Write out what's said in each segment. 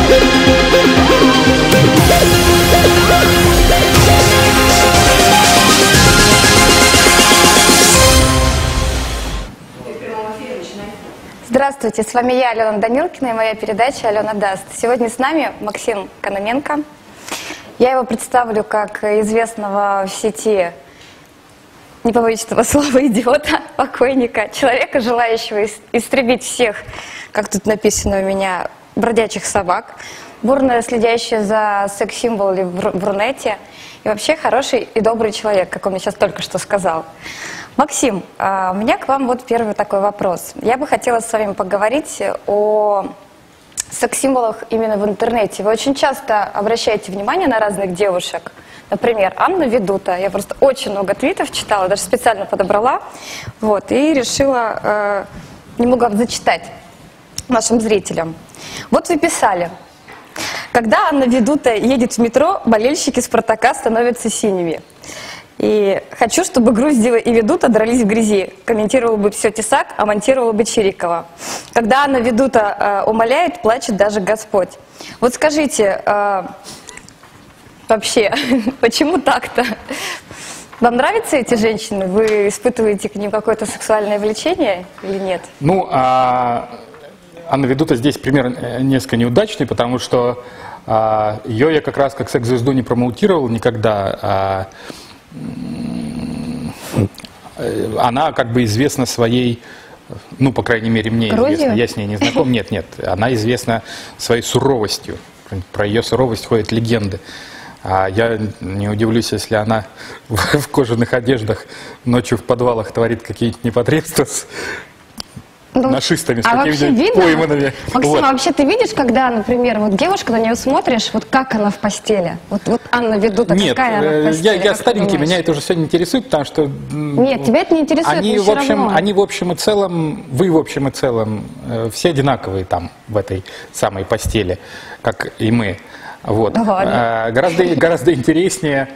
Здравствуйте, с вами я, Алена Данилкина, и моя передача «Алена даст». Сегодня с нами Максим Кононенко. Я его представлю как известного в сети, не побоюсь этого слова, идиота, покойника, человека, желающего истребить всех, как тут написано у меня, бродячих собак, бурно следящий за секс-символами в Рунете, и вообще хороший и добрый человек, как он мне сейчас только что сказал. Максим, у меня к вам вот первый такой вопрос. Я бы хотела с вами поговорить о секс-символах именно в интернете. Вы очень часто обращаете внимание на разных девушек. Например, Анна Ведута. Я просто очень много твитов читала, даже специально подобрала. Вот, и решила немного зачитать нашим зрителям. Вот вы писали: когда Анна Ведута едет в метро, болельщики «Спартака» становятся синими. И хочу, чтобы Груздева и Ведута дрались в грязи. Комментировал бы все Тесак, а монтировал бы Чирикова. Когда Анна Ведута умоляет, плачет даже Господь. Вот скажите, вообще, почему так-то? Вам нравятся эти женщины? Вы испытываете к ним какое-то сексуальное влечение или нет? Ну, Анна Ведута здесь пример несколько неудачный, потому что ее я как раз как секс-звезду не промоутировал никогда. Она как бы известна своей, ну, по крайней мере, мне известна, я с ней не знаком, нет, она известна своей суровостью, про ее суровость ходят легенды. Я не удивлюсь, если она в кожаных одеждах ночью в подвалах творит какие-нибудь непотребства с нашистами, с какими-нибудь пойманными. Максим, вот. А вообще ты видишь, когда, например, вот девушка, на нее смотришь, вот как она в постели? Вот Анна Ведута, какая она в постели? Я старенький, меня это уже все не интересует, потому что... Нет, тебя это не интересует, они в общем и целом, вы в общем и целом, все одинаковые там, в этой самой постели, как и мы. Вот. Гораздо интереснее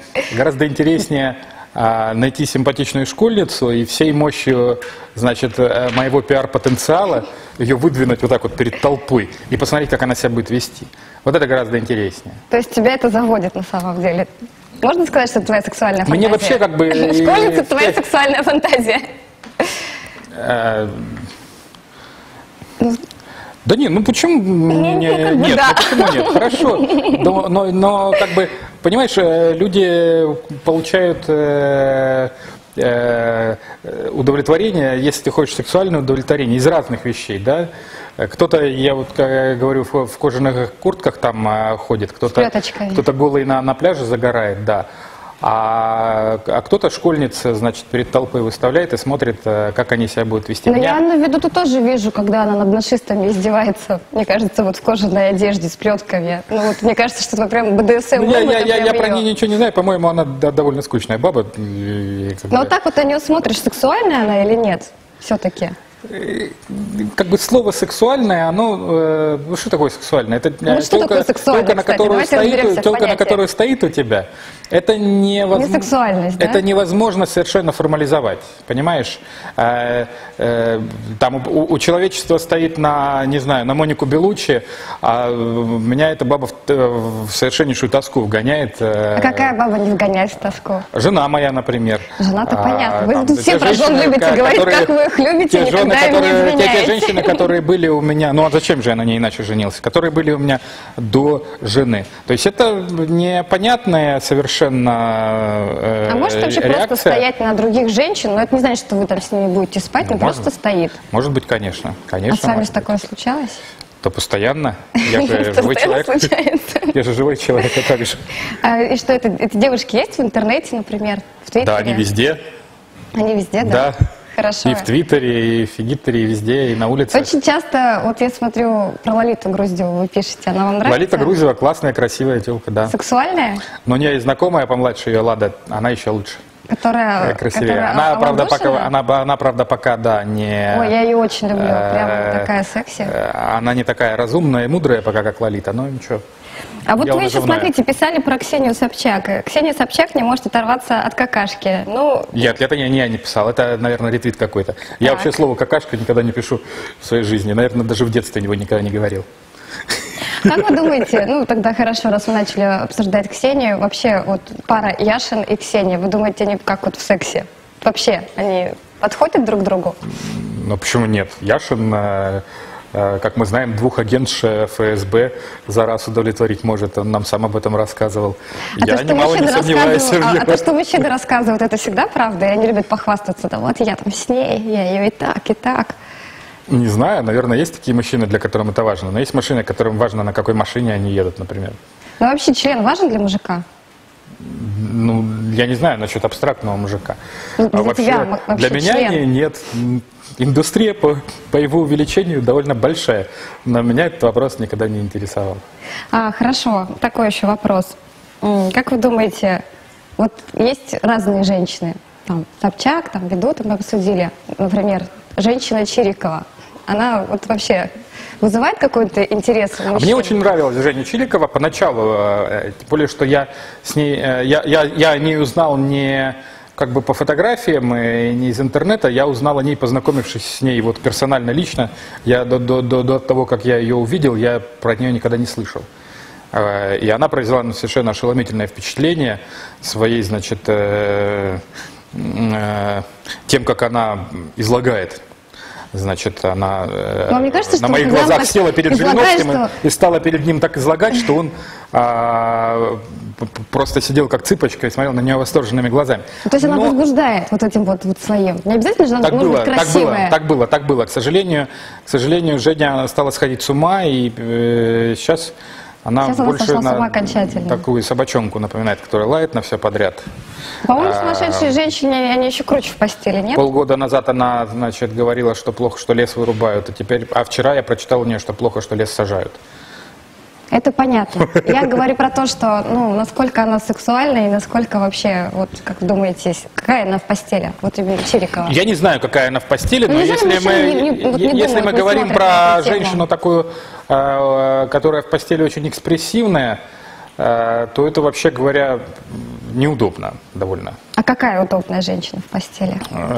найти симпатичную школьницу и всей мощью, значит, моего пиар-потенциала ее выдвинуть вот так вот перед толпой и посмотреть, как она себя будет вести. Вот это гораздо интереснее. То есть тебя это заводит на самом деле? Можно сказать, что это твоя сексуальная фантазия? Мне вообще как бы... Школьница — твоя сексуальная фантазия? Да нет, ну почему нет? Ну почему нет? Хорошо. Но как бы, понимаешь, люди получают удовлетворение, если ты хочешь сексуальное удовлетворение, из разных вещей, да? Кто-то, я вот как говорю, в кожаных куртках там ходит, кто-то голый на пляже загорает, да. А кто-то школьница, значит, перед толпой выставляет и смотрит, как они себя будут вести. Но я Анну Ведуту тоже вижу, когда она над нашистами издевается. Мне кажется, вот в кожаной одежде с плетками. Ну вот мне кажется, что это прям БДСМ. Я про нее ничего не знаю, по-моему, она довольно скучная баба. Но вот так вот на нее смотришь, сексуальная она или нет? Все-таки. Как бы слово сексуальное, оно, ну что такое сексуальное? Это телка, на которой стоит у тебя, это невозможно, это невозможно совершенно формализовать, понимаешь? Там у человечества стоит на, не знаю, на Монику Белуччи, а меня эта баба в совершеннейшую тоску вгоняет. А какая баба не вгоняет в тоску? Жена моя, например. Жена-то понятно. Вы все про жен любите говорить, как вы их любите, никогда им не изменяете. Те женщины, которые были у меня, ну а зачем же я на ней иначе женился, которые были у меня до жены. То есть это непонятная совершенно А может вообще реакция. Просто стоять на других женщин, но это не значит, что вы там с ними будете спать, но просто стоит. Может быть, конечно. А с вами такое случалось? То постоянно. Я же живой человек. Я же живой человек, а как же. И что, эти девушки есть в интернете, например, в Твиттере? Да, они везде. Они везде, да? Да. Хорошо. И в Твиттере, и в Фигиттере, и везде, и на улице. Очень часто, вот я смотрю, про Лолиту Груздеву вы пишете, она вам нравится? Лолита Груздева классная, красивая телка, да. Сексуальная? Но у нее есть знакомая помладше ее, Лада, она еще лучше. Которая красивее. Она, правда, пока, да, не... Ой, я ее очень люблю, прям такая секси. Она не такая разумная и мудрая пока, как Лолита, но ничего. А вот вы еще, смотрите, писали про Ксению Собчак. Ксения Собчак не может оторваться от какашки. Ну... Нет, это я не писал. Это, наверное, ретвит какой-то. Я вообще слово «какашка» никогда не пишу в своей жизни. Наверное, даже в детстве его никогда не говорил. Как вы думаете, ну тогда хорошо, раз вы начали обсуждать Ксению, вообще вот пара Яшин и Ксения, вы думаете, они как вот в сексе? Вообще, они подходят друг к другу? Ну почему нет? Яшин, как мы знаем, 2 агентш ФСБ за раз удовлетворить может. Он нам сам об этом рассказывал. Я немало не сомневаюсь в его. А то, что мужчины рассказывают, это всегда правда? И они любят похвастаться, да вот я там с ней, я ее и так, и так. Не знаю, наверное, есть такие мужчины, для которых это важно. Но есть мужчины, которым важно, на какой машине они едут, например. Ну вообще член важен для мужика? Ну, я не знаю насчет абстрактного мужика. Ну, вообще для меня член. нет. Индустрия по его увеличению довольно большая, но меня этот вопрос никогда не интересовал. Хорошо, такой еще вопрос. Как вы думаете, вот есть разные женщины, там, Собчак, там, Ведут, мы обсудили, например, женщина Чирикова, она вот вообще вызывает какой-то интерес у мужчин? Мне очень нравилась Женя Чирикова поначалу, тем более, что я с ней, я о ней узнал не как бы по фотографиям и не из интернета, я узнал о ней, познакомившись с ней вот персонально, лично. Я до того, как я ее увидел, я про нее никогда не слышал. И она произвела совершенно ошеломительное впечатление своей, значит, тем, как она излагает. Значит, она мне кажется, на моих глазах села перед Жириновским и стала перед ним так излагать, что он просто сидел как цыпочка и смотрел на нее восторженными глазами. То есть она возбуждает вот этим вот своим. Не обязательно же она должна быть красивая. Так было. К сожалению, Женя стала сходить с ума, и сейчас она больше на такую собачонку напоминает, которая лает на все подряд. По-моему, сумасшедшие женщины, они еще круче в постели, нет? Полгода назад она, значит, говорила, что плохо, что лес вырубают, а вчера я прочитал у нее, что плохо, что лес сажают. Это понятно. Я говорю про то, что, ну, насколько она сексуальна и насколько вообще, вот, как вы думаете, какая она в постели? Вот именно Чирикова. Я не знаю, какая она в постели, но если мы говорим про женщину такую, которая в постели очень экспрессивная, то это, вообще говоря, неудобно довольно. А какая удобная женщина в постели?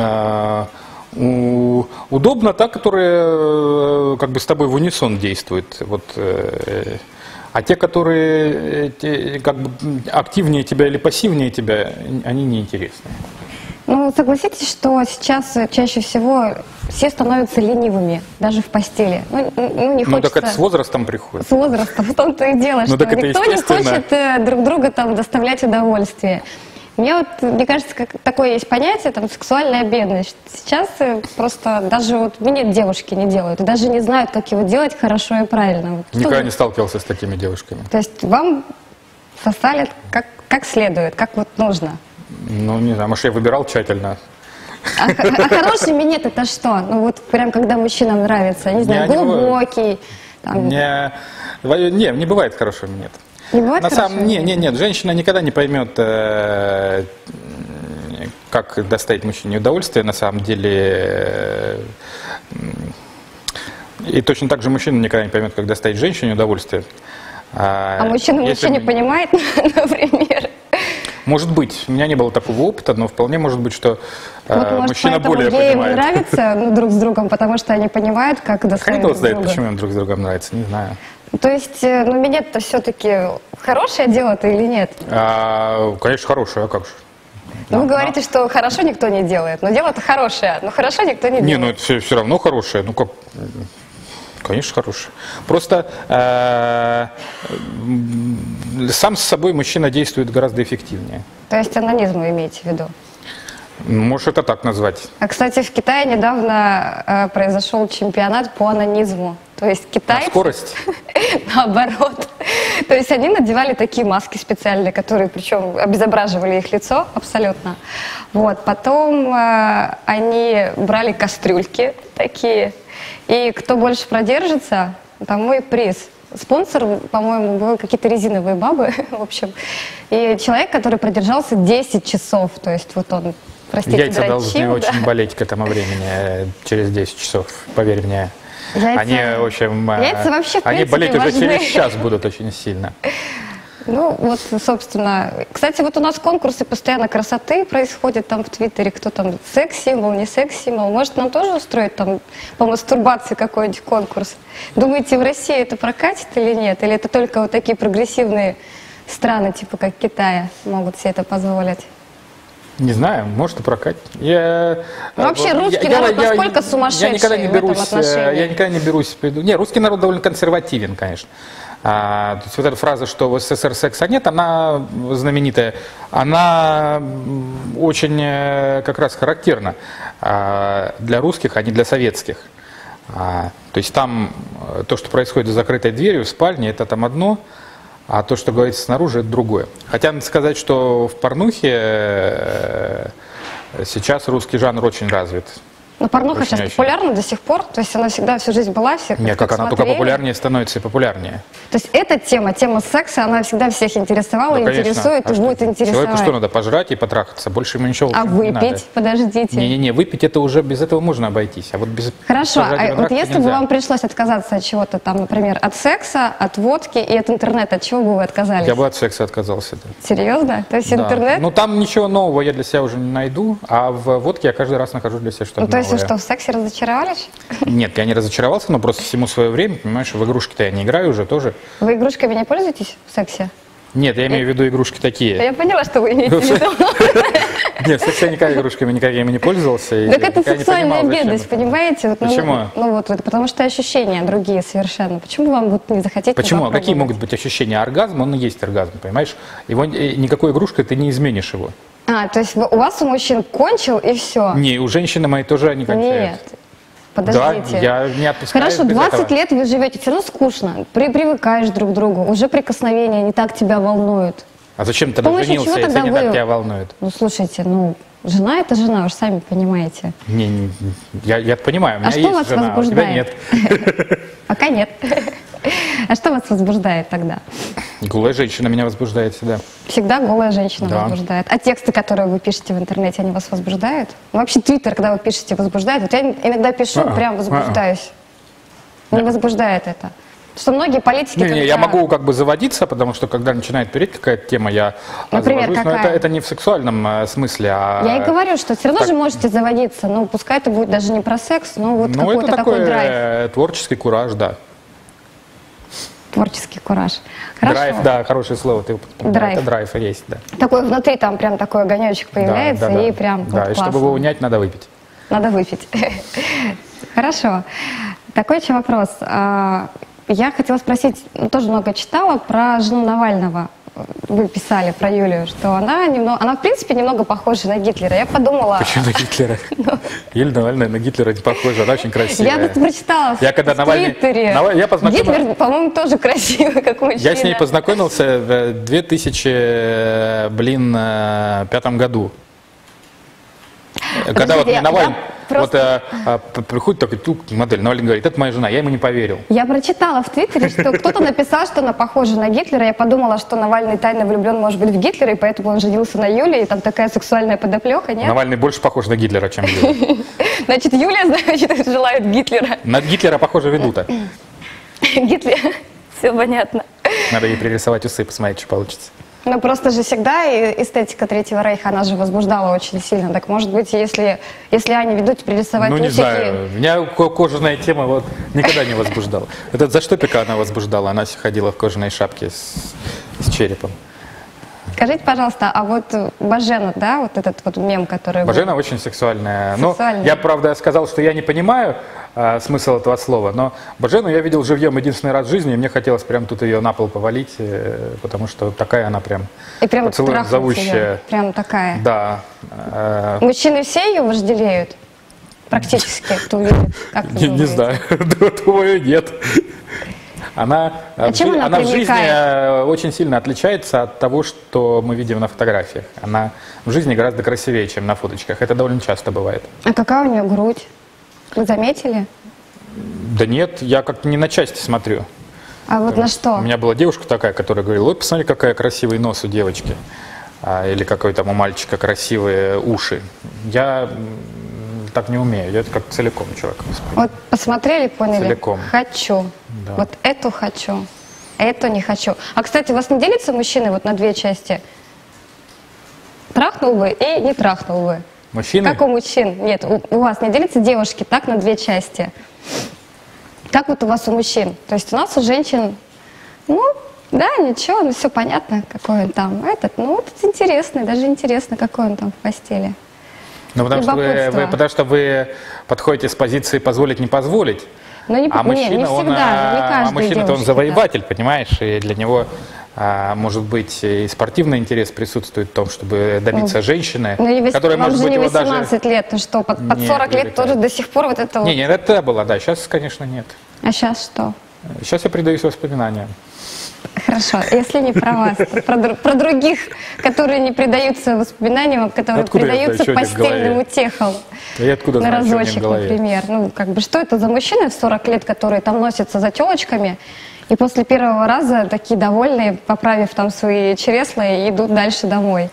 Удобно та, которая как бы с тобой в унисон действует. Вот, а те, которые как бы активнее тебя или пассивнее тебя, они неинтересны. Ну, согласитесь, что сейчас чаще всего все становятся ленивыми, даже в постели. Не хочется... так это с возрастом приходит. С возрастом, в том-то и дело, что никто не хочет друг друга там доставлять удовольствие. Мне кажется, как такое есть понятие, там, сексуальная бедность. Сейчас просто даже вот минет девушки не делают, и даже не знают, как его делать хорошо и правильно. Никогда не сталкивался с такими девушками. То есть вам сосали как следует, как вот нужно? Ну, не знаю, может, я выбирал тщательно. А хороший минет это что? Ну, вот прям когда мужчинам нравится, не знаю, глубокий. Не бывает хорошего минета. Не бывает Нет, женщина никогда не поймет, как доставить мужчине удовольствие, на самом деле. И точно так же мужчина никогда не поймет, как доставить женщине удовольствие. А мужчина не понимает, например? Может быть, у меня не было такого опыта, но вполне может быть, что мужчина более понимает. Им нравится друг с другом, потому что они понимают, как доставить друг друга. Почему им друг с другом нравится, не знаю. То есть, минет-то все-таки хорошее дело-то или нет? Конечно, хорошее, а как же? Вы говорите, что хорошо никто не делает, но дело-то хорошее, но хорошо никто не делает. Не, это все равно хорошее, как... Конечно, хорошее. Просто сам с собой мужчина действует гораздо эффективнее. То есть анонизм вы имеете в виду? Можешь это так назвать. А, кстати, в Китае недавно произошел чемпионат по анонизму. То есть китайцы... Скорость? Наоборот. То есть они надевали такие маски специальные, которые, причем, обезображивали их лицо абсолютно. Вот. Потом они брали кастрюльки такие, и кто больше продержится, тому и приз. Спонсор, по-моему, были какие-то резиновые бабы, в общем. И человек, который продержался 10 часов, то есть вот он, простите, яйца должны очень болеть к этому времени, через 10 часов, поверь мне. Яйца, они, в общем, яйца вообще, в они принципе, болеть важны. уже через час будут очень сильно. Ну, вот, собственно. Кстати, вот у нас конкурсы постоянно красоты происходят там в Твиттере. Кто там секс-символ, не секс-символ. Может, нам тоже устроить там по мастурбации какой-нибудь конкурс? Думаете, в России это прокатит или нет? Или это только вот такие прогрессивные страны, типа как Китая, могут себе это позволить? Не знаю, может и прокатит. Вообще русский народ насколько сумасшедший в этом отношении? Я никогда не берусь. Не, русский народ довольно консервативен, конечно. То есть вот эта фраза, что в СССР секса нет, она знаменитая, она очень как раз характерна для русских, а не для советских. То есть там то, что происходит за закрытой дверью в спальне, это там одно, а то, что говорится снаружи, это другое. Хотя надо сказать, что в порнухе сейчас русский жанр очень развит. Но порнуха сейчас популярна до сих пор? То есть она всегда всю жизнь была, всех нет, как она только популярнее становится и популярнее. То есть эта тема секса, она всегда всех интересовала, да, интересует и будет интересовать. Человеку что надо, пожрать и потрахаться? Больше ему ничего не надо. Выпить? Подождите. Не-не-не, выпить это уже без этого можно обойтись. А вот без Хорошо, а вот если бы вам пришлось отказаться от чего-то там, например, от секса, от водки и от интернета, от чего бы вы отказались? Я бы от секса отказался. Да. Серьезно? То есть да. Интернет? Ну там ничего нового я для себя уже не найду, а в водке я каждый раз нахожу для себя что-то новое. То есть вы что, в сексе разочаровались? Нет, я не разочаровался, но просто всему свое время, понимаешь, в игрушки-то я не играю уже тоже. Вы игрушками не пользуетесь в сексе? Нет, я имею в виду игрушки такие. Я поняла, что вы имеете в виду. Нет, в сексе я никогда игрушками никакими не пользовался. Так это сексуальная бедность, понимаете? Почему? Ну вот, потому что ощущения другие совершенно. Почему вам вот не захотеть? Почему? Какие могут быть ощущения? Оргазм, он и есть оргазм, понимаешь? Его никакой игрушкой ты не изменишь его. То есть у вас у мужчин кончил и все? Не, у женщины мои тоже они кончают. Нет. Подождите. Да, я не отпускаю. Хорошо, 20 лет вы живете, все равно скучно. Привыкаешь друг к другу, уже прикосновения не так тебя волнуют. А зачем ты тогда женился, если не так тебя волнует? Ну, слушайте, жена это жена, вы же сами понимаете. Я понимаю, у меня есть жена, а у тебя нет. Пока нет. А что вас возбуждает тогда? Голая женщина меня возбуждает всегда. Всегда голая женщина возбуждает. А тексты, которые вы пишете в интернете, они вас возбуждают? Вообще твиттер, когда вы пишете, возбуждает? Вот я иногда пишу, прям возбуждаюсь. Не возбуждает это. Что многие политики... Я могу как бы заводиться, потому что когда начинает переть какая-то тема, я завожусь, но это не в сексуальном смысле, а... Я и говорю, что все равно же можете заводиться, пускай это будет даже не про секс, но вот какой-то такой драйв. Творческий кураж, да. Творческий кураж. Хорошо. Драйв, да, хорошее слово. Драйв. Это драйв и есть, да. Такой внутри там прям такой огонечек появляется, и прям да, и чтобы его унять, надо выпить. Надо выпить. Хорошо. Такой еще вопрос. Я хотела спросить, тоже много читала про жену Навального. Вы писали про Юлию, что она в принципе немного похожа на Гитлера. Я подумала... Почему на Гитлера? Юлия Навальная на Гитлера не похожа, она очень красивая. Я тут прочитала в Твиттере. Гитлер, по-моему, тоже красивый, как мужчина. Я с ней познакомился в 2005 году. Когда вот Навальный... приходит такой модель, Навальный говорит, это моя жена, я ему не поверил. Я прочитала в Твиттере, что кто-то написал, что она похожа на Гитлера. Я подумала, что Навальный тайно влюблен, может быть, в Гитлера, и поэтому он женился на Юлии, и там такая сексуальная подоплека, нет? Навальный больше похож на Гитлера, чем Юлия. Значит, Юлия, желает Гитлера. На Гитлера, похоже, ведут-то. Гитлер, все понятно. Надо ей пририсовать усы, посмотреть, что получится. Просто же всегда эстетика Третьего Рейха, она же возбуждала очень сильно. Так может быть, если они ведут пририсовать усики... не знаю, меня кожаная тема никогда не возбуждала. Это за что только она возбуждала? Она ходила в кожаной шапке с черепом. Скажите, пожалуйста, а вот Божена, да, вот этот вот мем, который... Божена очень сексуальная. Я, правда, сказал, что я не понимаю смысл этого слова, но Божену я видел живьем единственный раз в жизни, и мне хотелось прям тут ее на пол повалить, потому что такая она прям поцелуем зовущая. Ее, прям такая. Да. Мужчины все ее вожделеют? Практически, кто видит? Не знаю, думаю, нет. Она в жизни очень сильно отличается от того, что мы видим на фотографиях. Она в жизни гораздо красивее, чем на фоточках. Это довольно часто бывает. А какая у нее грудь? Вы заметили? Да нет, я как-то не на части смотрю. А вот на что? У меня была девушка такая, которая говорила, ой, посмотри, какая красивый нос у девочки. Или какой там у мальчика красивые уши. Я так не умею, я это как целиком человек. Вот посмотрели, поняли? Целиком. Хочу. Да. Вот эту хочу. это не хочу. А, кстати, у вас не делятся мужчины вот на две части? Трахнул бы и не трахнул бы. Мужчины? Как у мужчин? Нет, у вас не делятся девушки так на две части? Как вот у вас у мужчин? То есть у нас у женщин, ну, да, ничего, ну все понятно, какой он там. Этот, ну, вот интересный, даже интересно, какой он там в постели. Ну, потому что вы подходите с позиции позволить, не позволить. Но не, а мужчина, не всегда, мужчина-то он завоеватель, да. Понимаешь, и для него, может быть, и спортивный интерес присутствует в том, чтобы добиться женщины, которая, может быть, не его 18 даже... лет, ну что, под 40 лет тоже до сих пор вот это вот... Нет, это было, да, сейчас, конечно, нет. А сейчас что? Сейчас я предаюсь воспоминаниям. Хорошо, если не про вас, про других, которые не предаются воспоминаниям, которые откуда предаются постельным утехам. Я откуда на знаю, разочек, например. Ну, как бы, что это за мужчины в 40 лет, которые там носятся за телочками, и после первого раза такие довольные, поправив там свои чересла, идут дальше домой?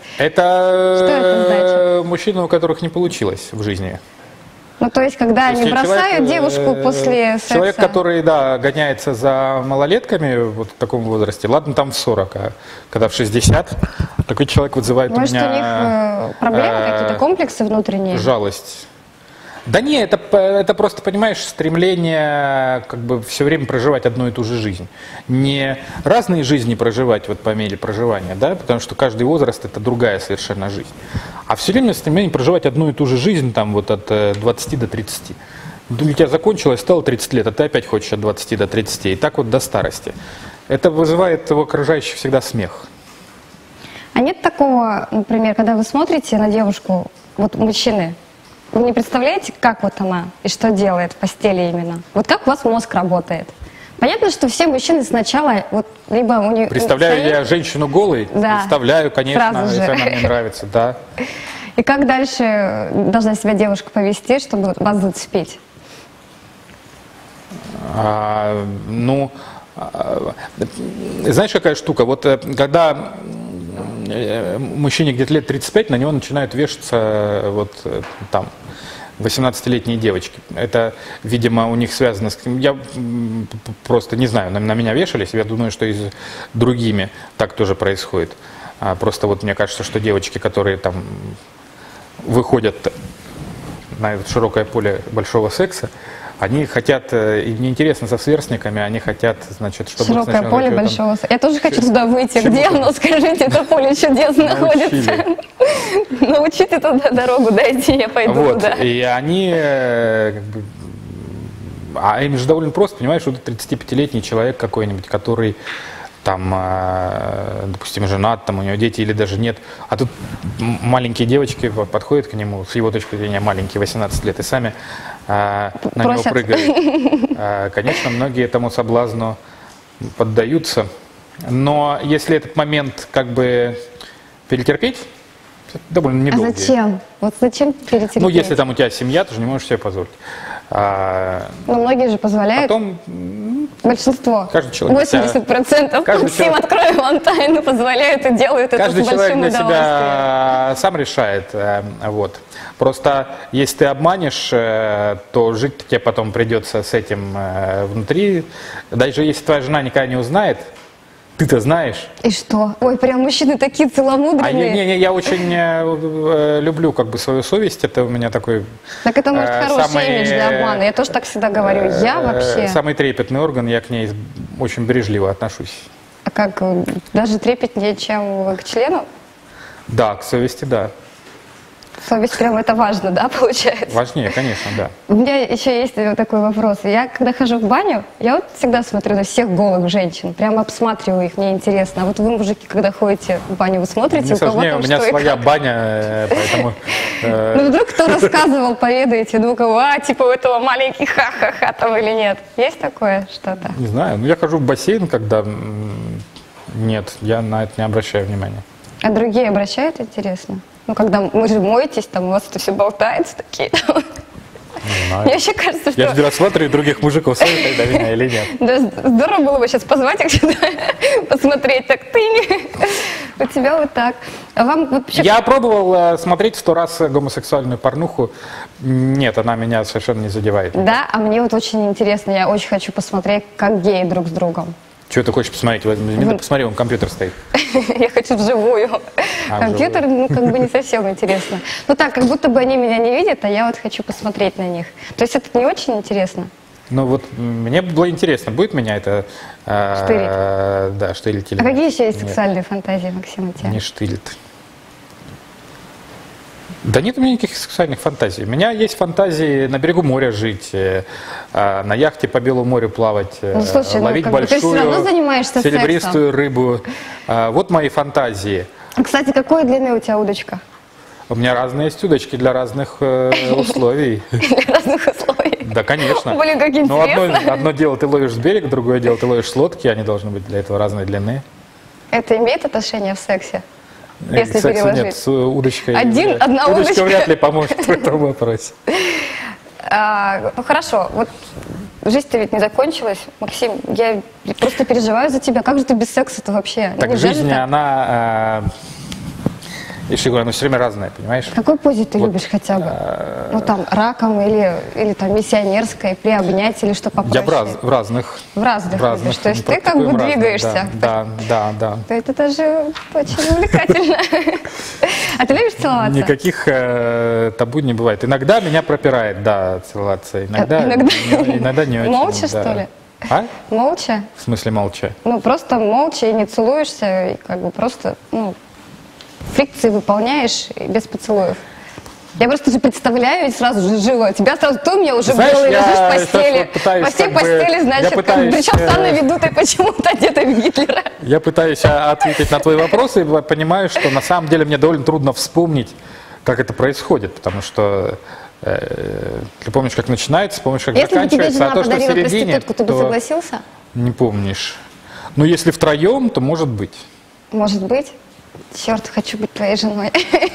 Это мужчины, у которых не получилось в жизни. Ну, то есть, когда они бросают девушку после секса... Человек, который, да, гоняется за малолетками вот в таком возрасте, ладно, там в 40, а когда в 60, такой человек вызывает Может, у меня... у них проблемы, какие-то комплексы внутренние? Жалость. Да нет, это просто, понимаешь, стремление как бы все время проживать одну и ту же жизнь. Не разные жизни проживать вот по мере проживания, да, потому что каждый возраст это другая совершенно жизнь. А все время стремление проживать одну и ту же жизнь там вот от 20 до 30. У тебя закончилось, стало 30 лет, а ты опять хочешь от 20 до 30. И так вот до старости. Это вызывает у окружающих всегда смех. А нет такого, например, когда вы смотрите на девушку, вот мужчины, вы не представляете, как вот она и что делает в постели именно? Вот как у вас мозг работает? Понятно, что все мужчины сначала, вот, либо у них... Представляю я женщину голой? Да. Представляю, конечно, если она мне нравится, да. И как дальше должна себя девушка повести, чтобы вас зацепить? Знаешь, какая штука? Вот когда мужчине где-то лет 35, на него начинают вешаться вот там 18-летние девочки. Это, видимо, у них связано с... Я просто не знаю, на меня вешались, я думаю, что и с другими так тоже происходит. Просто вот мне кажется, что девочки, которые там выходят на это широкое поле большого секса, они хотят, им не интересно со сверстниками, они хотят, значит, чтобы... Широкое поле большого секса. Я тоже хочу туда выйти. Где оно, скажите, это поле чудес находится? Научите туда дорогу дойти, я пойду туда. И они... А им же довольно просто, понимаешь, вот 35-летний человек какой-нибудь, который там, допустим, женат, там у него дети или даже нет, а тут маленькие девочки подходят к нему, с его точки зрения маленькие, 18 лет, и сами на него прыгают. Конечно, многие этому соблазну поддаются, но если этот момент как бы перетерпеть, это довольно недолго. А зачем? Вот зачем перетерпеть? Ну, если там у тебя семья, ты же не можешь себе позволить. Но многие же позволяют. Потом большинство. Каждый человек 80%. Максим, открою вам тайну, позволяют и делают это с большим удовольствием. Каждый человек для себя сам решает. Вот. Просто если ты обманешь, то жить тебе потом придется с этим внутри. Даже если твоя жена никогда не узнает, ты-то знаешь. И что? Ой, прям мужчины такие целомудренные. Я очень люблю как бы свою совесть. Это у меня такой... Так это, может, хороший имидж для обмана. Я тоже так всегда говорю. Я вообще... Самый трепетный орган, я к ней очень бережливо отношусь. А как? Даже трепетнее, чем к члену? Да, к совести, да. Совесть прям это важно, да, получается? Важнее, конечно, да. У меня еще есть такой вопрос. Я, когда хожу в баню, я вот всегда смотрю на всех голых женщин, прямо обсматриваю их, мне интересно. А вот вы, мужики, когда ходите в баню, вы смотрите, мне у кого сложнее, там у меня что своя баня, поэтому... Ну, вдруг кто рассказывал, поведаете, ну, кого, типа у этого маленький ха-ха-ха там или нет? Есть такое что-то? Не знаю, ну, я хожу в бассейн, когда... Нет, я на это не обращаю внимания. А другие обращают, интересно? Ну, когда вы же моетесь, там у вас это все болтается, такие. Не знаю. Мне вообще кажется, что... Я же рассматриваю других мужиков, смотрят на меня или нет. Да, здорово было бы сейчас позвать их сюда, посмотреть, так ты не... У тебя вот так. А вам вообще... Я пробовал смотреть 100 раз гомосексуальную порнуху. Нет, она меня совершенно не задевает. Да, а мне вот очень интересно, я очень хочу посмотреть, как геи друг с другом. Что ты хочешь посмотреть? Посмотри, вон компьютер стоит. Я хочу вживую. Компьютер, ну, как бы не совсем интересно. Ну так, как будто бы они меня не видят, а я вот хочу посмотреть на них. То есть это не очень интересно? Ну вот, мне было интересно, будет меня это... Штырить? Да, штырить или А какие еще есть сексуальные фантазии, Максим, у тебя? Не штырит. Да нет у меня никаких сексуальных фантазий. У меня есть фантазии на берегу моря жить, на яхте по Белому морю плавать, ну, слушай, ловить ну, ты все равно занимаешься серебристую сексом. рыбу. Вот мои фантазии. Кстати, какой длины у тебя удочка? У меня разные есть удочки для разных условий. Для разных условий? Да, конечно. Блин, как интересно. Одно дело ты ловишь с берега, другое дело ты ловишь с лодки, они должны быть для этого разной длины. Это имеет отношение в сексе? Если переложить? Нет, с удочкой. Одна удочка вряд ли поможет в этом вопросе. Ну хорошо, вот жизнь-то ведь не закончилась. Максим, я просто переживаю за тебя. Как же ты без секса-то вообще? Так жизнь, она... Ишь, Егор, она все время разная, понимаешь? В какой позе ты любишь хотя бы? Ну там раком или там миссионерской, приобнять или что попроще? Я в разных. В разных любишь. То есть ты как бы двигаешься. Да. Это даже очень увлекательно. А ты любишь целоваться? Никаких табу не бывает. Иногда меня пропирает, да, целоваться. Иногда не очень. Молча, что ли? А? Молча? В смысле молча? Ну просто молча и не целуешься, и как бы просто, ну... Фрикции выполняешь без поцелуев. Я просто же представляю и сразу же живо. Тебя сразу, ты у меня уже голый лежишь в постели. По всей постели, значит, причем сам на виду ты почему-то одета в Гитлера. Я пытаюсь ответить на твои вопросы и понимаю, что на самом деле мне довольно трудно вспомнить, как это происходит, потому что ты помнишь, как начинается, помнишь, как заканчивается, а то, что в середине, ты бы согласился? Не помнишь. Ну, если втроем, то может быть. Может быть? Черт, хочу быть твоей женой.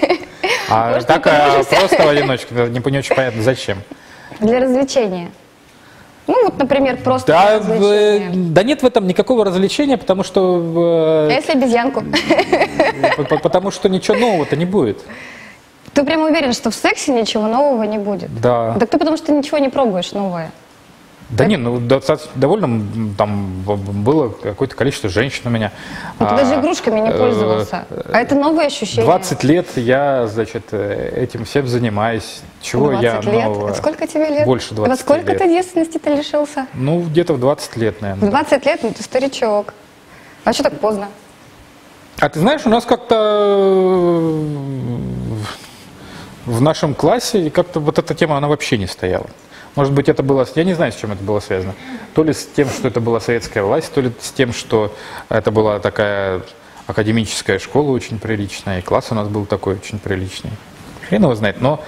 А может, так просто в одиночку? Не очень понятно, зачем? Для развлечения. Ну, вот, например, просто для развлечения. Да нет в этом никакого развлечения, потому что... А если обезьянку? Потому что ничего нового-то не будет. Ты прямо уверен, что в сексе ничего нового не будет? Да. Так ты потому что ничего не пробуешь новое. Да нет, ну довольно там было какое-то количество женщин у меня. Ну, ты даже игрушками не пользовался. А это новые ощущения. 20 лет я, значит, этим всем занимаюсь. Чего 20 я лет? нового? Сколько тебе лет? Больше 20 лет. Сколько лет. ты девственности-то лишился? Ну, где-то в 20 лет, наверное. В 20 лет? Ну, ты старичок. А что так поздно? А ты знаешь, у нас как-то в нашем классе как-то вот эта тема, она вообще не стояла. Может быть, это было, я не знаю, с чем это было связано. То ли с тем, что это была советская власть, то ли с тем, что это была такая академическая школа очень приличная, и класс у нас был такой очень приличный. Хрен его знает, но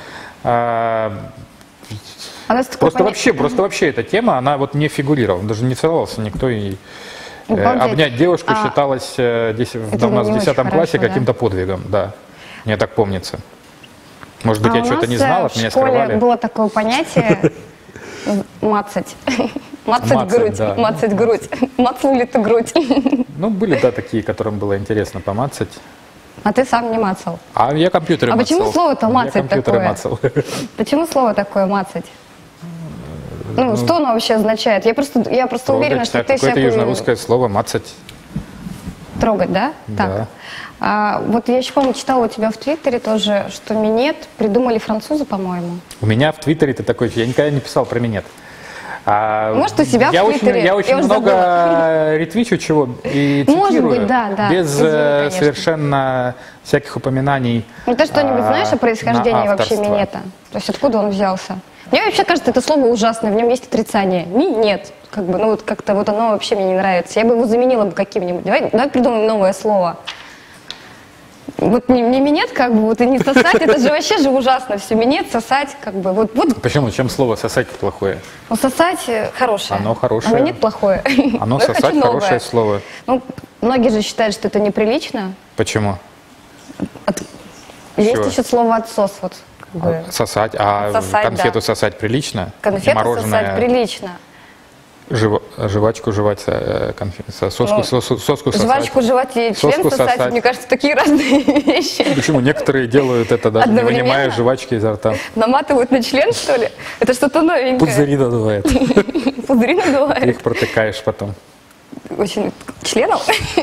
просто вообще эта тема, она вот не фигурировала, даже не целовался никто, и обнять девушку считалось у нас в 10 классе каким-то подвигом, да, мне так помнится. Может быть, я что-то не знал, от меня скрывали. В школе было такое понятие мацать. Мацать грудь, да. Мацать грудь. Мацал ли ты грудь? Ну, были, да, такие, которым было интересно помацать. А ты сам не мацал? А я компьютеры мацал. Почему слово-то мацать такое? Мацал. Почему слово такое мацать? Ну, что оно вообще означает? Я просто уверена, что ты какое-то южнорусское слово мацать. Трогать, да? Да. Так. Вот я еще, по-моему, читала у тебя в Твиттере тоже, что минет придумали французы, по-моему. У меня в Твиттере ты такой, я никогда не писал про минет. Может, у себя в Твиттере? Я очень много ретвичу чего и цитирую, может быть, да. без совершенно всяких упоминаний. Ну ты что-нибудь знаешь о происхождении вообще минета? То есть откуда он взялся? Мне вообще кажется, это слово ужасное, в нем есть отрицание. Минет. Как бы, ну вот как-то вот оно вообще мне не нравится. Я бы его заменила бы каким-нибудь. Давай придумаем новое слово. Вот не минет, как бы, вот и не сосать, это же вообще же ужасно все. Минет, сосать, как бы, вот. Почему? Чем слово сосать плохое? Ну, сосать хорошее. Оно хорошее. А минет плохое. Оно сосать хорошее слово. Ну, многие же считают, что это неприлично. Почему? Есть еще слово отсос, вот. Сосать, конфету сосать прилично? Конфету сосать прилично. Жвачку жевать, соску сосать. Жвачку жевать и член сосать, мне кажется, такие разные вещи. Почему? Некоторые делают это даже не вынимая жвачки изо рта. Наматывают на член, что ли? Это что-то новенькое. Пузыри надувает. Пузыри надувает. Их протыкаешь потом. очень членом.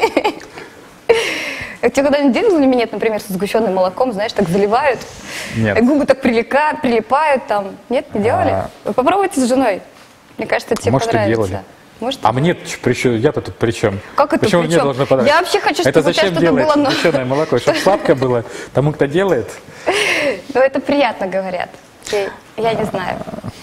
Тебе когда-нибудь делали минет, например, со сгущенным молоком, знаешь, так заливают? Нет. Губы так прилипают там. Нет, не делали? Вы попробуйте с женой. Мне кажется, это тебе Может, и понравится. делали. Может, А мне я-то тут при чем? Как это Почему при мне чем? должно понравиться? Я вообще хочу, чтобы это у тебя зачем что-то делается было, но- сгущенное молоко? Чтобы сладкое было тому, кто делает? Ну, это приятно, говорят. Я не знаю.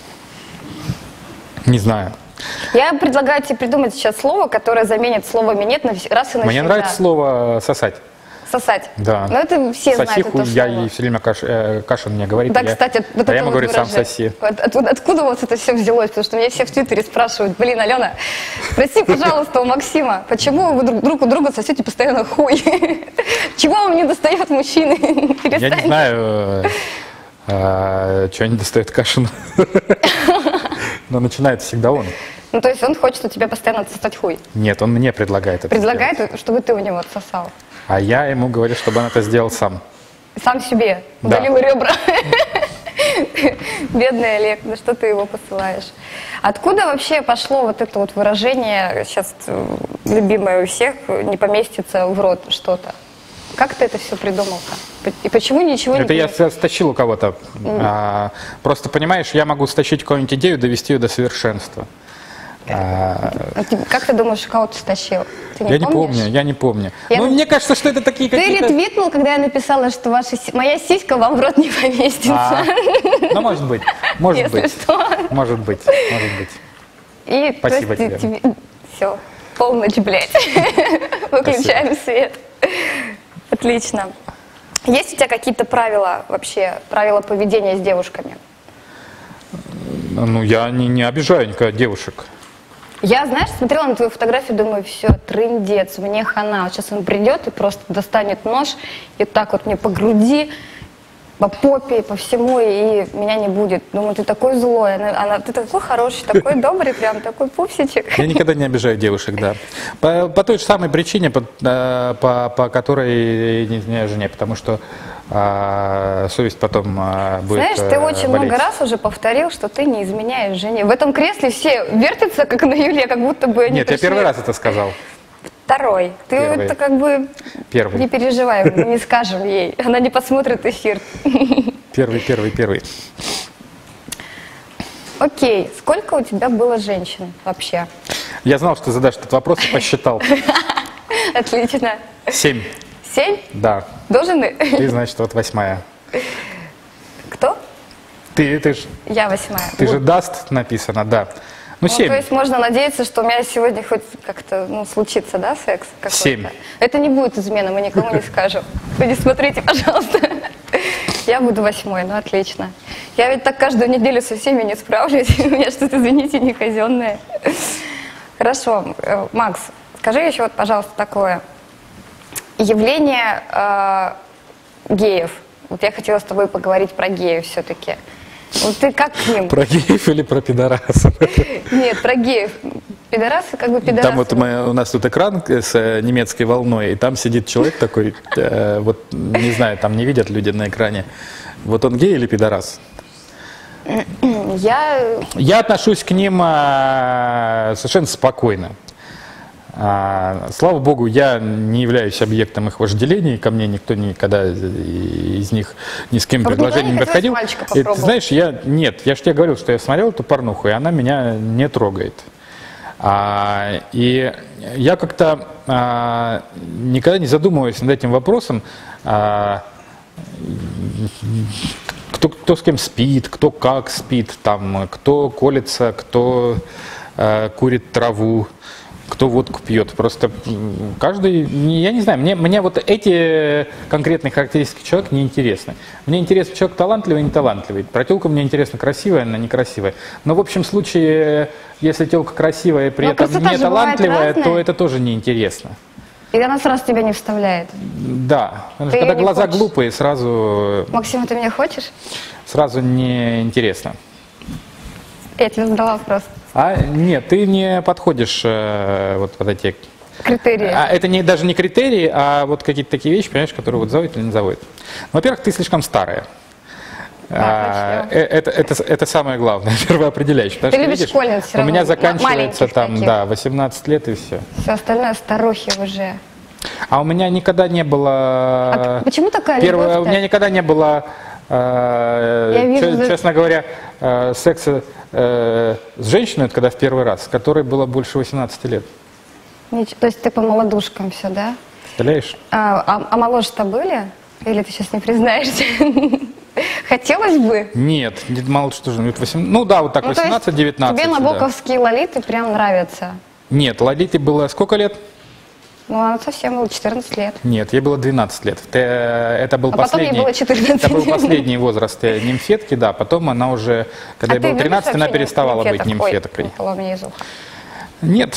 Не знаю. Я предлагаю тебе придумать сейчас слово, которое заменит слово «минет» раз и навсегда. Мне нравится слово «сосать». Сосать. Да. Но это все знают Сосиху, это я слово. ей все время Кашин мне говорит. Да, я- кстати, вот а это я ему вот говорю, сам выражение. соси. Откуда у вас это все взялось? Потому что меня все в Твиттере спрашивают: блин, Алена, спроси, пожалуйста, у Максима, почему вы друг у друга сосете постоянно хуй? Чего вам не достает мужчины? Я не Перестаньте. знаю, что они достают Кашина. Но начинает всегда он. Ну, то есть он хочет у тебя постоянно отсосать хуй. Нет, он мне предлагает это Предлагает, сделать. чтобы ты у него отсосал. А я ему говорю, чтобы он это сделал сам. Сам себе Да. удалил ребра. Бедный Олег, ну что ты его посылаешь? Откуда вообще пошло вот это вот выражение, сейчас любимое у всех, не поместится в рот что-то? Как ты это все придумал-то? И почему ничего Это не я поместится? стащил у кого-то. Просто, понимаешь, я могу стащить какую-нибудь идею, довести ее до совершенства. Как ты думаешь, кого ты стащил? Ты Я не помнишь? помню, я не помню. Я Ну, дум- мне кажется, что это такие Ты какие-то... ретвитнул, когда я написала, что моя сиська вам в рот не поместится. Ну, может быть, может Если быть. что. Может быть, может быть. И Спасибо тебе. Все, полночь, блядь. Выключаем свет. Отлично. Есть у тебя какие-то правила вообще, правила поведения с девушками? Ну, я не обижаю никогда девушек. Я, знаешь, смотрела на твою фотографию, думаю, все, трындец, мне хана. Вот сейчас он придет и просто достанет нож и так вот мне по груди, по попе, по всему, и меня не будет. Думаю, ты такой злой, ты такой хороший, такой добрый, прям такой пупсичек. Я никогда не обижаю девушек, да. По той же самой причине, по которой не изменяю жене, потому что совесть потом будет Знаешь, ты очень болеть. много раз уже повторил, что ты не изменяешь жене. В этом кресле все вертятся, как на Юле, как будто бы они Нет, я пришли. первый раз это сказал. Второй. Ты Первый. это как бы Первый. не переживай, мы не скажем ей. Она не посмотрит эфир. Первый. Окей, сколько у тебя было женщин вообще? Я знал, что ты задашь этот вопрос и посчитал. Отлично. 7. 7? Да. До жены? Ты, значит, вот 8. Кто? Ты ж Я 8. Ты же даст написано, да. Ну, Ну, 7. то есть можно надеяться, что у меня сегодня хоть как-то случится, да, секс какой-то? 7. Это не будет измена, мы никому не скажем. Вы не смотрите, пожалуйста. Я буду 8, ну отлично. Я ведь так каждую неделю со всеми не справлюсь. У меня что-то, извините, не казенное. Хорошо. Макс, скажи еще, вот, пожалуйста, такое. Явление геев. Вот я хотела с тобой поговорить про геев все-таки. Вот ты как к ним? Про геев или про пидорасов? Нет, про геев. Пидорасы как бы пидорасы. Там вот у нас тут экран с немецкой волной, и там сидит человек такой, вот не знаю, там не видят люди на экране. Вот он гей или пидорас? Я отношусь к ним совершенно спокойно. Слава богу, я не являюсь объектом их вожделений, ко мне никто никогда из них ни с кем А вот предложением не никогда не подходил. хотелось мальчика И ты попробовать? знаешь, я же тебе говорил, что я смотрел эту порнуху, и она меня не трогает. И я как-то никогда не задумываюсь над этим вопросом, кто с кем спит, кто как спит, там, кто колется, кто курит траву, кто водку пьет. Просто каждый, я не знаю, мне вот эти конкретные характеристики человека не интересны. Мне интересен человек талантливый и неталантливый. Про телку мне интересно красивая, она некрасивая. Но в общем случае, если телка красивая и при Но этом красота не же бывает талантливая, то разная. это тоже неинтересно. И она сразу тебя не вставляет. Да, потому что Ты когда не глаза хочешь? глупые, сразу Максим, ты меня хочешь? неинтересно. Я тебе задала вопрос. Нет, ты не подходишь вот под эти... Критерии. Это даже не критерии, а вот какие-то такие вещи, понимаешь, которые вот заводят или не заводят. Во-первых, ты слишком старая. Это самое главное, первоопределяющее. Ты любишь школьниц все равно. У меня заканчивается там, таких. да, 18 лет и все. Все остальное старухи уже. А у меня никогда не было... А почему такая любовь-то? У меня никогда не было, честно говоря, секса с женщиной, когда в первый раз, которой было больше 18 лет. То есть ты по молодушкам все, да? Представляешь? А моложе-то были? Или ты сейчас не признаешься? Хотелось бы? Нет, мало что же. Ну да, вот так, 18-19. Тебе набоковские лолиты прям нравятся? Нет, лолите было сколько лет? Ну, она совсем было 14 лет. Нет, ей было 12 лет. Это был последний, потом ей было 14. Это был последний возраст нимфетки, да. Потом она уже, когда ей было 13, она перестала быть нимфеткой. Нет,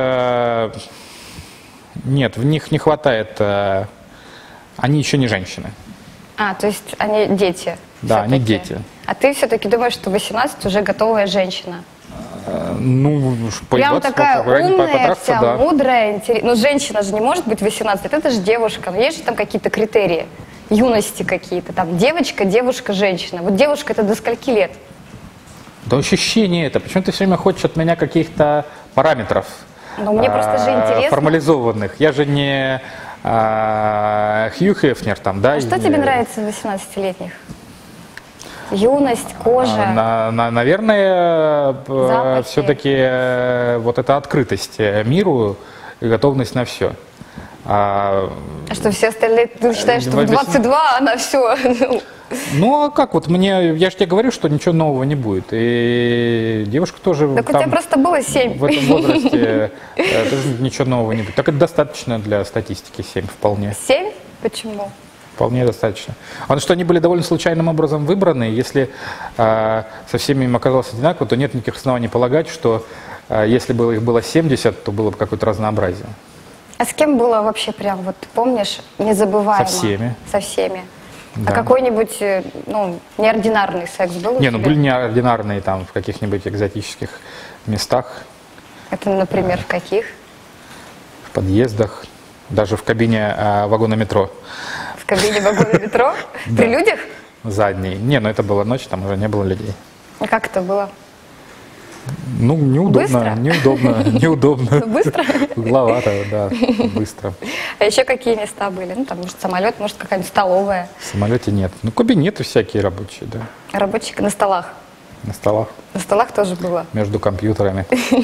нет, в них не хватает, они еще не женщины. То есть они дети? Да, они дети. А ты все-таки думаешь, что 18 уже готовая женщина? Ну, прям такая умная, вся да. мудрая, интересная. Но женщина же не может быть 18 лет, это же девушка. Но есть же там какие-то критерии юности какие-то. Там девочка, девушка, женщина. Вот девушка это до скольки лет? Да ощущение это. Почему ты все время хочешь от меня каких-то параметров? Ну, мне просто же интересно. Формализованных. Я же не Хью Хефнер там, да? А что тебе нравится в 18-летних? Юность, кожа? Наверное, запахи. все-таки вот эта открытость миру и готовность на все. А что все остальные, ты считаешь, что в 22 она все? Ну а как вот я же тебе говорю, что ничего нового не будет. И девушка тоже. Так у тебя просто было 7. В этом возрасте тоже ничего нового не будет. Так это достаточно для статистики 7 вполне. 7? Почему? Вполне достаточно. Потому что они были довольно случайным образом выбраны. Если со всеми им оказалось одинаково, то нет никаких оснований полагать, что если бы их было 70, то было бы какое-то разнообразие. А с кем было вообще прям, вот помнишь, незабываемо? Со всеми. Со всеми. Да. А какой-нибудь, неординарный секс был у тебя? Были неординарные там в каких-нибудь экзотических местах. Это, например, в каких? В подъездах, даже в кабине вагона метро. В кабине вагона метро? При людях? Задней. Это была ночь, там уже не было людей. А как это было? Ну, неудобно, Быстро? неудобно. Быстро? Угловато, да, быстро. А еще какие места были? Там, может, самолет, может, какая-нибудь столовая? В самолете нет. Кабинеты всякие рабочие, да. Рабочие на столах? На столах. На столах тоже было? Между компьютерами.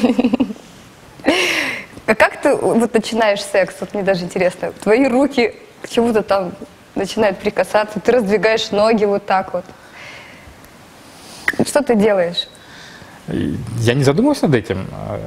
А как ты начинаешь секс? Вот мне даже интересно. Твои руки к чему-то там начинают прикасаться, ты раздвигаешь ноги вот так вот. Что ты делаешь? Я не задумывался над этим.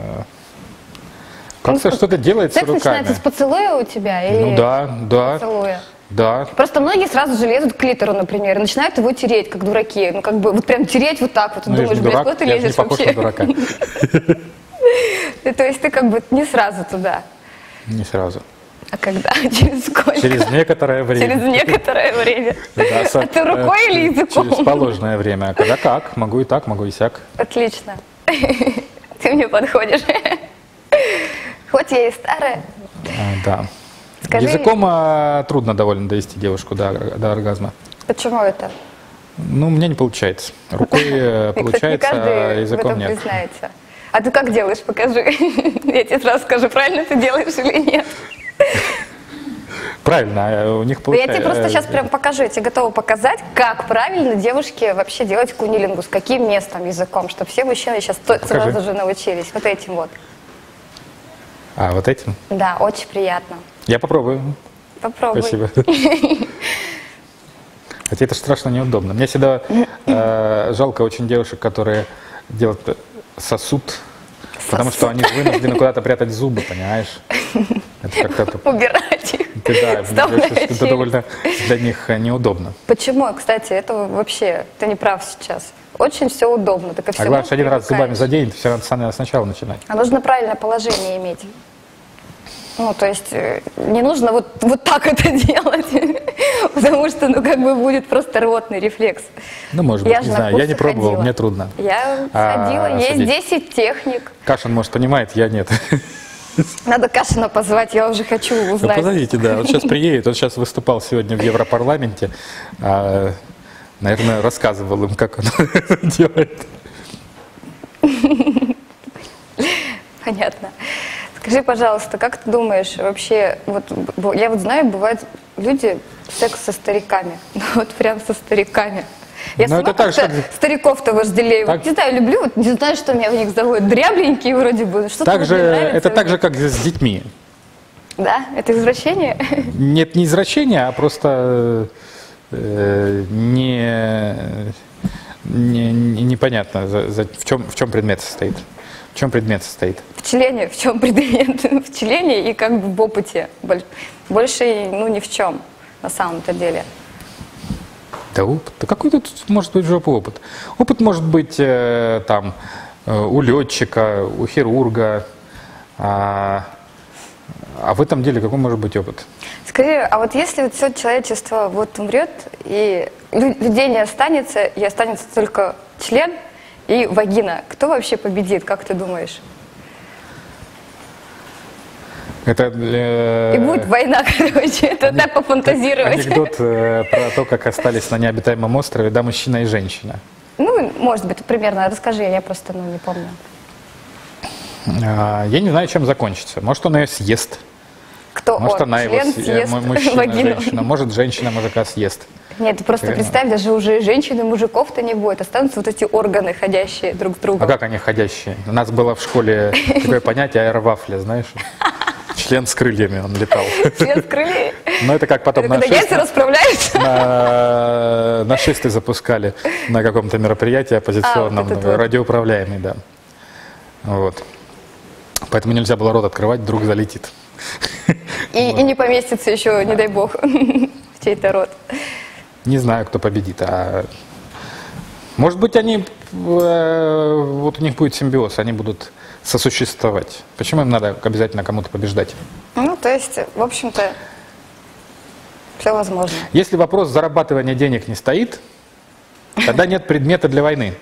Как-то что-то делается секс руками. Начинается с поцелуя у тебя? Или да. Поцелуя? Да. Просто многие сразу же лезут к клитору, например, и начинают его тереть, как дураки. Вот прям тереть вот так вот. Думаешь, блядь, куда ты лезешь вообще? Я же не похож на дурака. То есть ты не сразу туда? Не сразу. А когда? Через сколько? Через некоторое время. Через некоторое время. А ты рукой или языком? Через положенное время. Когда как? Могу и так, могу и сяк. Отлично. Ты мне подходишь. Хоть я и старая. Да. Скажи... Языком трудно довольно довести девушку до оргазма. Почему это? У меня не получается. Рукой получается, а языком нет. Признается. А ты как делаешь? Покажи. Я тебе сразу скажу, правильно ты делаешь или нет. Правильно, у них получается. Я тебе просто сейчас прям покажу, я тебе готова показать, как правильно девушке вообще делать кунилингус, каким местом, языком, чтобы все мужчины сейчас сразу же научились. Вот этим вот. А, вот этим? Да, очень приятно. Я попробую. Попробуй. Спасибо. Хотя это страшно неудобно. Мне всегда жалко очень девушек, которые делают сосуд, потому что они вынуждены куда-то прятать зубы, понимаешь? Это как-то... Убирать их. Да, это довольно для них неудобно. Почему? Кстати, это вообще, ты не прав сейчас. Очень все удобно. Так и а главное, один раз зубами заденет, все надо сначала начинать. А нужно правильное положение иметь. То есть не нужно вот так это делать, потому что, будет просто рвотный рефлекс. Может быть, не знаю, я не пробовал, мне трудно. Я ходила, есть 10 техник. Кашин, может, понимает, я нет. Надо Кашина позвать, я уже хочу узнать. Позовите, да, он сейчас приедет, он сейчас выступал сегодня в Европарламенте. Наверное, рассказывал им, как он это делает. Понятно. Скажи, пожалуйста, как ты думаешь, вообще, вот я вот знаю, бывают люди секс со стариками, ну вот прям со стариками. Я сама как-то стариков-то вожделею. Так, вот, не знаю, люблю, вот, не знаю, что меня в них зовут. Дрябленькие вроде бы. Что-то так же, это так же, как с детьми. Да? Это извращение? Нет, не извращение, а просто непонятно, в чем предмет состоит. В чем предмет состоит? В члене. В чем предмет? В члене и как бы в опыте. Больше, ну, ни в чем на самом-то деле. Да опыт. Да какой тут может быть жопа опыт? Опыт может быть там у летчика, у хирурга. А в этом деле какой может быть опыт? Скажи, а вот если вот все человечество вот умрет, и людей не останется, и останется только член и вагина, кто вообще победит, как ты думаешь? Это и будет война, короче, это так пофантазировать. Анекдот про то, как остались на необитаемом острове, да, мужчина и женщина. Ну, может быть, примерно, расскажи, я просто не помню. Я не знаю, чем закончится. Может, он ее съест. Кто может, он? Она Член его съест мужчина, вагину. женщина. Может, женщина мужика съест. Нет, ты просто представь, даже уже женщин и мужиков-то не будет. Останутся вот эти органы, ходящие друг с другом. А как они ходящие? У нас было в школе такое понятие аэровафля, знаешь? Член с крыльями он летал. Член с крыльями? Ну, это как потом когда яйца расправляются? На шесты запускали на каком-то мероприятии оппозиционном, радиоуправляемый, да. Вот. Поэтому нельзя было рот открывать, вдруг залетит. И не поместится еще, не дай бог, в чей-то рот. Не знаю, кто победит. Может быть, вот у них будет симбиоз, они будут сосуществовать. Почему им надо обязательно кому-то побеждать? Ну, то есть, в общем-то, все возможно. Если вопрос зарабатывания денег не стоит, тогда нет предмета для войны.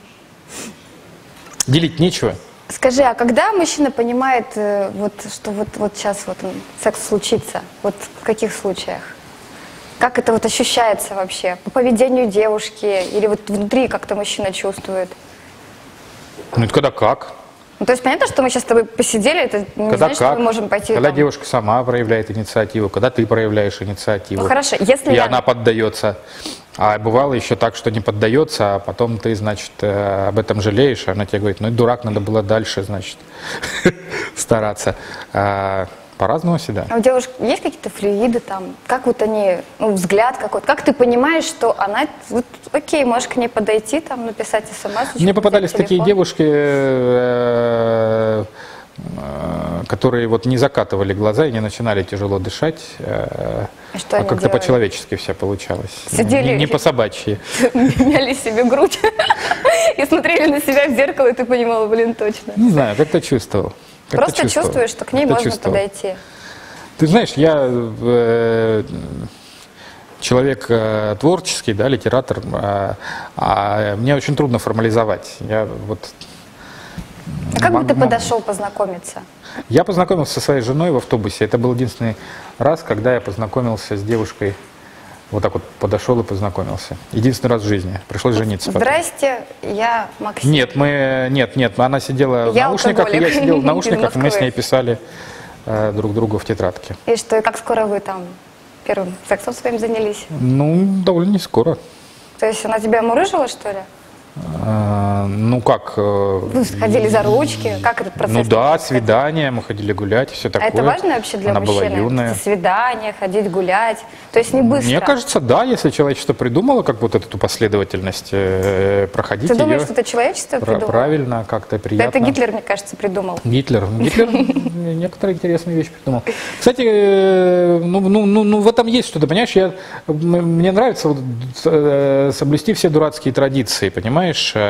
Делить нечего. Скажи, а когда мужчина понимает, что вот сейчас вот секс случится? Вот в каких случаях? Как это вот ощущается вообще? По поведению девушки? Или вот внутри как-то мужчина чувствует? Ну, это когда как? Ну, то есть понятно, что мы сейчас с тобой посидели, это не когда значит, что мы можем пойти... Когда там... девушка сама проявляет инициативу, когда ты проявляешь инициативу. Ну, хорошо, если и она поддается. А бывало еще так, что не поддается, а потом ты, значит, об этом жалеешь, а она тебе говорит, ну и дурак, надо было дальше, значит, стараться. По-разному всегда. А у девушек есть какие-то флюиды там? Как вот они, ну, взгляд какой-то? Как ты понимаешь, что она, вот, окей, можешь к ней подойти, там, написать смс? Мне попадались такие девушки, которые вот не закатывали глаза и не начинали тяжело дышать. А как-то по-человечески все получалось. Сидели, не по-собачьи. Мяли себе грудь и смотрели на себя в зеркало, и ты понимала, блин, точно. Не знаю, как-то чувствовал. Просто чувствуешь, что к ней можно подойти. Ты знаешь, я человек творческий, да, литератор, а мне очень трудно формализовать. Я вот... А как бы ты подошел познакомиться? Я познакомился со своей женой в автобусе. Это был единственный раз, когда я познакомился с девушкой. Вот так вот подошел и познакомился. Единственный раз в жизни. Пришлось жениться. Здрасте, я Максим. Нет, она сидела в наушниках, и я сидел в наушниках, и мы с ней писали друг другу в тетрадке. И что, и как скоро вы там первым сексом своим занялись? Ну, довольно не скоро. То есть она тебя мурыжила, что ли? Ну как? Вы ходили за ручки? Как этот процесс? Ну да, свидания, мы ходили гулять, все такое. А это важно вообще для Она мужчины? была юная. Свидания, ходить гулять? То есть не быстро? Мне кажется, да, если человечество придумало как вот эту последовательность, проходить Ты ее. думаешь, что это человечество придумало? Правильно, как-то приятно. Это Гитлер, мне кажется, придумал. Гитлер некоторые интересные вещи придумал. Кстати, ну в этом есть что-то, понимаешь? Мне нравится вот, соблюсти все дурацкие традиции, понимаешь?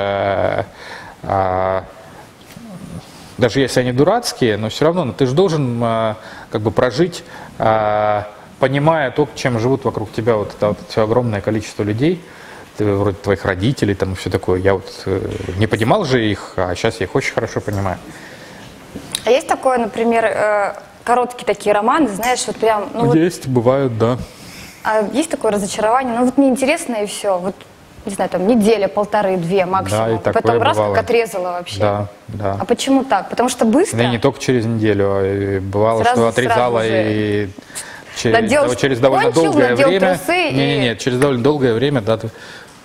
Даже если они дурацкие, но все равно ты же должен как бы прожить, понимая то, чем живут вокруг тебя вот это вот все огромное количество людей, вроде твоих родителей там и все такое. Я вот не понимал же их, а сейчас я их очень хорошо понимаю. А есть такое, например, короткие такие романы, знаешь, вот прям... Ну, есть, бывают, да. А есть такое разочарование, ну вот неинтересно и все. Вот не знаю, там неделя, полторы-две максимум. Да, и а такое потом раз бывало. как отрезала вообще. Да, да. А почему так? Потому что быстро? Да и не только через неделю, а и бывало, Сразу что отрезала же. и через довольно кончил, долгое надел время. трусы Не, через довольно долгое время, да, ты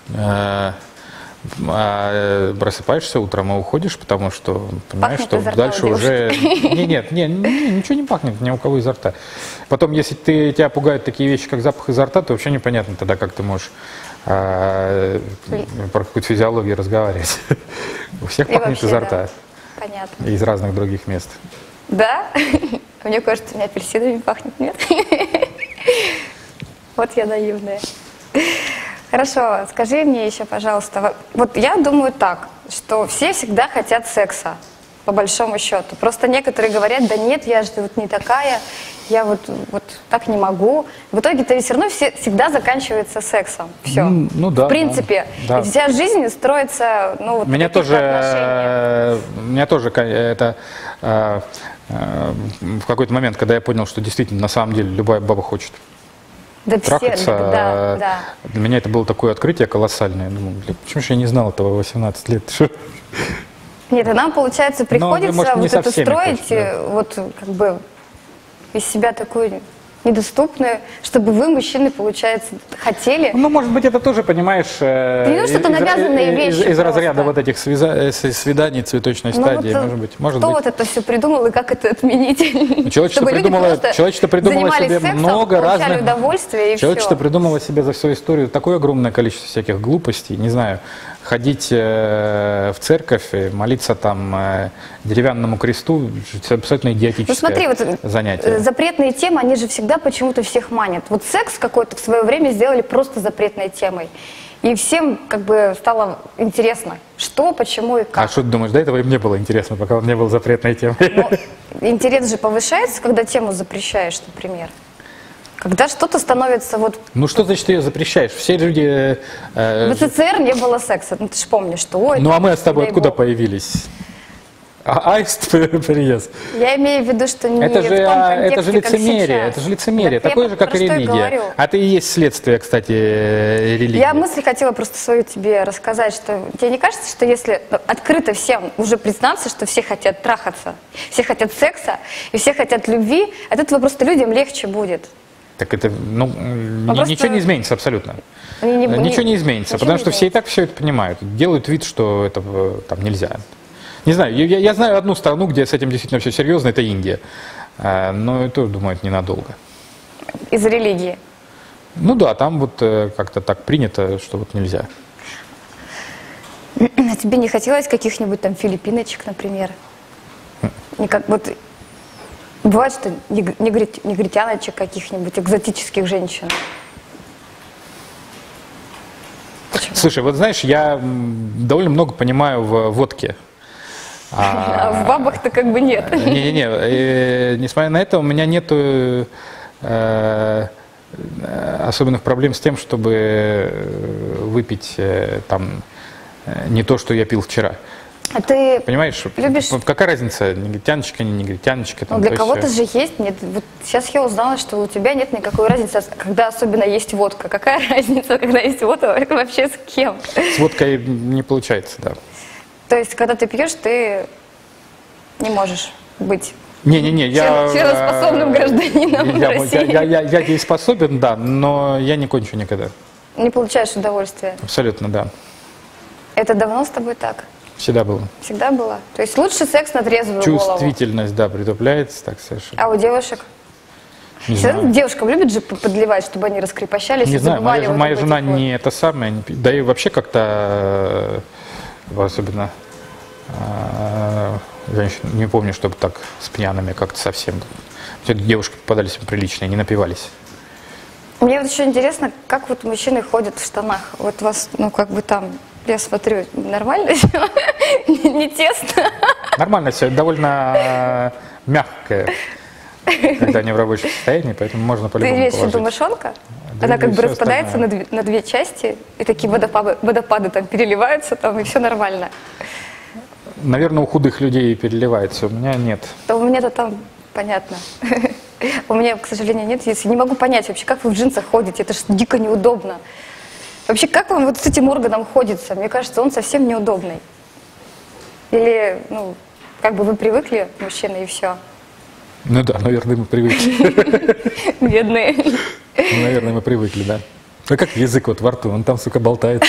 просыпаешься утром и уходишь, потому что понимаешь, Пахнет что изо рта дальше у уже... Нет, ничего не пахнет ни у кого изо рта. Потом, если тебя пугают такие вещи, как запах изо рта, то вообще непонятно тогда, как ты можешь про какую-то физиологию разговаривать. У всех И пахнет вообще, изо да. рта. Понятно. И из разных других мест. Да? Мне кажется, у меня апельсинами пахнет, нет? Вот я наивная. Хорошо, скажи мне еще, пожалуйста, вот я думаю так, что все всегда хотят секса, по большому счету. Просто некоторые говорят, да нет, я же вот не такая, я вот так не могу. В итоге-то все равно всегда заканчивается сексом. Все. Ну да. В принципе. Да. И вся жизнь строится, ну, вот Меня на таких отношениях. меня тоже это в какой-то момент, когда я понял, что действительно на самом деле любая баба хочет Да трахаться, да. для меня это было такое открытие колоссальное. Я думаю, почему же я не знал этого в 18 лет? Нет, а нам, получается, приходится может, не вот со это всеми строить, хочешь, да. вот как бы из себя такую недоступную, чтобы вы, мужчины, получается, хотели. Ну, может быть, это тоже, понимаешь, ну, что-то навязанные вещи из разряда просто. вот этих свиданий цветочной Ну, стадии, вот, может кто быть. вот это все придумал и как это отменить? Человечество Чтобы люди просто придумало занимались себе сексом, много получали разных... удовольствие и Человечество все. придумало себе за всю историю такое огромное количество всяких глупостей, не знаю, ходить в церковь, молиться там деревянному кресту, абсолютно идиотическое Ну смотри, вот занятие. запретные темы, они же всегда почему-то всех манят. Вот секс какой-то в свое время сделали просто запретной темой. И всем как бы стало интересно, что, почему и А как. что ты думаешь, до этого им не было интересно, пока он не был запретной темой? Но интерес же повышается, когда тему запрещаешь, например. Когда что-то становится вот... Ну что значит ее запрещаешь? Все люди... В СССР не было секса, ну ты же помнишь, что... Ой, Ну а мы с тобой дай откуда бог. появились? Аист привез. Я имею в виду, что не Это в же, том контексте, это же как лицемерие, сейчас. это же лицемерие, Так я такое же, как про и что и религия. говорю. А ты и есть следствие, кстати, религии. Я мысль хотела просто свою тебе рассказать, что тебе не кажется, что если открыто всем уже признаться, что все хотят трахаться, все хотят секса и все хотят любви, от этого просто людям легче будет. Так это, ну, просто- ничего не изменится абсолютно. Ничего Ничего не изменится, потому что все и так все это понимают. Делают вид, что это там нельзя. Не знаю, я знаю одну страну, где с этим действительно все серьезно, это Индия. Но это, думаю, это ненадолго. Из религии. Ну да, там вот как-то так принято, что вот нельзя. А тебе не хотелось каких-нибудь там филиппиночек, например? Вот бывает, что негритяночек каких-нибудь, экзотических женщин. Почему? Слушай, вот знаешь, я довольно много понимаю в водке. А в бабах-то как бы нет. Не-не-не, несмотря на это, у меня нету особенных проблем с тем, чтобы выпить там не то, что я пил вчера. А ты Понимаешь, любишь... какая разница, негритяночка, не негритяночка? Ну, Там, для то кого-то есть, же есть. Нет, вот сейчас я узнала, что у тебя нет никакой разницы, когда особенно есть водка. Какая разница, когда есть водка, вообще с кем? с водкой не получается, да. То есть, когда ты пьешь, ты не можешь быть Не-не-не, я... членоспособным гражданином России. Я дееспособен, да, но я не кончу никогда. Не получаешь удовольствия. Абсолютно, да. Это давно с тобой так? Всегда было. Всегда было? То есть лучше секс на трезвую голову? Чувствительность, да, притупляется, так совершенно. А у девушек? Не Всегда знаю. девушкам любят же подливать, чтобы они раскрепощались Не и знаю, забывали вот моя об жена этих вот. не это самое, да и вообще как-то, особенно женщины, не помню, чтобы так с пьяными как-то совсем. Все девушки попадались им приличные, не напивались. Мне вот еще интересно, как вот мужчины ходят в штанах. Вот вас, ну как бы там, я смотрю, нормально все? Не тесно? Нормально все, довольно мягкое, когда они в рабочем состоянии, поэтому можно Ты по-любому имеешь в виду положить. мошонка? Да Она и как бы всё распадается остальное. на две части, и такие водопады там переливаются, там, и все нормально. Наверное, у худых людей переливается, у меня нет. То у меня-то там понятно. У меня, к сожалению, нет. Если не могу понять вообще, как вы в джинсах ходите, это же дико неудобно. Вообще, как вам вот с этим органом ходится? Мне кажется, он совсем неудобный. Или, ну, как бы вы привыкли, мужчины, и все? Ну да, наверное, мы привыкли. Бедные. Наверное, мы привыкли, да. А как язык вот во рту, он там, сука, болтается.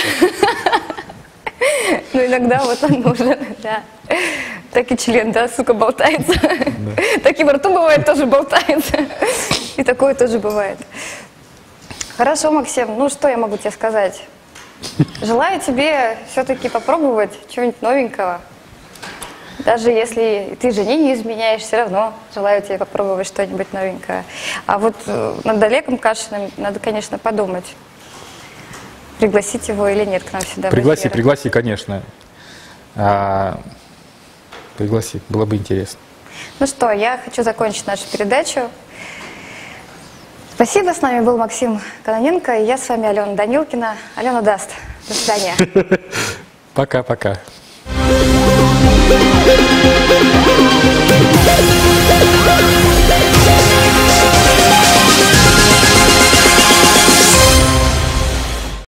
Ну, иногда вот он нужен, да. Так и член, да, сука, болтается. Так и во рту бывает, тоже болтается. И такое тоже бывает. Хорошо, Максим, ну что я могу тебе сказать? Желаю тебе все-таки попробовать чего-нибудь новенького. Даже если ты жене не изменяешь, все равно желаю тебе попробовать что-нибудь новенькое. А вот над Олегом Кашиным надо, конечно, подумать, пригласить его или нет к нам сюда. Пригласи, конечно. Пригласи, было бы интересно. Ну что, я хочу закончить нашу передачу. Спасибо, с нами был Максим Кононенко, и я с вами Алена Данилкина. Алена даст. До свидания. Пока-пока. We'll be right back.